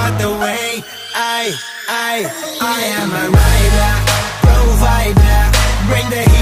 about the way I am a rider, provider, bring the